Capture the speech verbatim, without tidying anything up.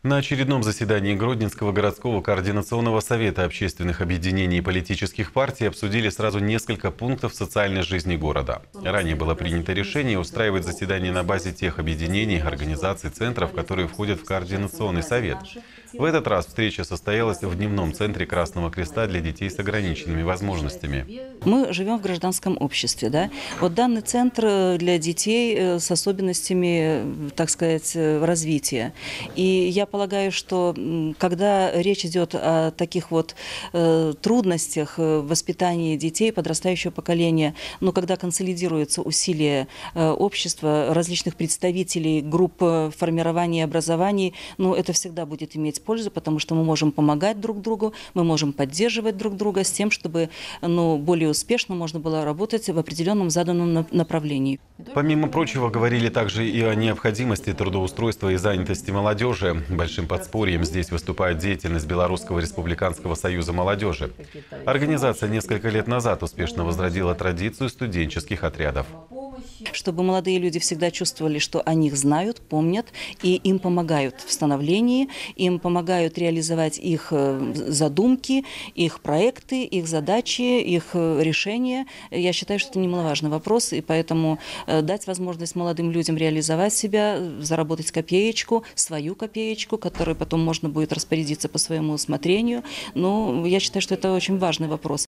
На очередном заседании Гродненского городского координационного совета общественных объединений и политических партий обсудили сразу несколько пунктов социальной жизни города. Ранее было принято решение устраивать заседания на базе тех объединений, организаций, центров, которые входят в координационный совет. В этот раз встреча состоялась в дневном центре Красного Креста для детей с ограниченными возможностями. Мы живем в гражданском обществе, да? Вот данный центр для детей с особенностями, так сказать, развития. И я полагаю, что когда речь идет о таких вот э, трудностях в воспитании детей, подрастающего поколения, но когда консолидируются усилия э, общества, различных представителей, групп формирования и образований, ну, это всегда будет иметь пользу, потому что мы можем помогать друг другу, мы можем поддерживать друг друга с тем, чтобы, ну, более успешно можно было работать в определенном заданном направлении. Помимо прочего, говорили также и о необходимости трудоустройства и занятости молодежи. Большим подспорьем здесь выступает деятельность Белорусского республиканского союза молодежи. Организация несколько лет назад успешно возродила традицию студенческих отрядов. Чтобы молодые люди всегда чувствовали, что о них знают, помнят, и им помогают в становлении, им помогают реализовать их задумки, их проекты, их задачи, их решения. Я считаю, что это немаловажный вопрос, и поэтому дать возможность молодым людям реализовать себя, заработать копеечку, свою копеечку, которой потом можно будет распорядиться по своему усмотрению. Но я считаю, что это очень важный вопрос.